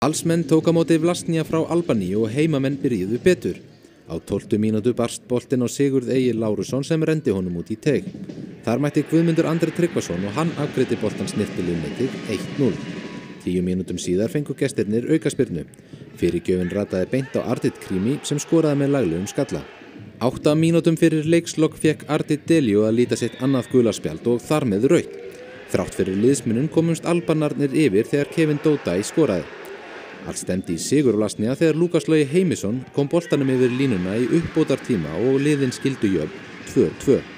Valsmenn tók á móti Vlasnia frá Albaníu og heimamenn byrjuðu betur. Á 12. mínútu barst boltinn á Sigurð Egil Lárusson sem rendi honum út í teig. Þar mætti Guðmundur Andri Tryggvason og hann afgreiddi boltann snyrtilega netið 1-0. 10 mínútum síðar fengu gestirnir aukaspyrnu. Fyrirgjöfin rataði beint á Ardit Krimi sem skoraði með laglegum skalla. 8 mínútum fyrir leikslok fékk Ardit Delio að líta sitt annað gula spjald og þar með rautt. Þrátt fyrir liðsmunum komumst Albanarnir yfir þegar Kevin Dodai skoraði. Allt stefndi í sigur Vlasnia þegar Lukas Logi Heimisson kom boltanum yfir línuna í uppbótartíma og liðin skildu jöfn 2-2.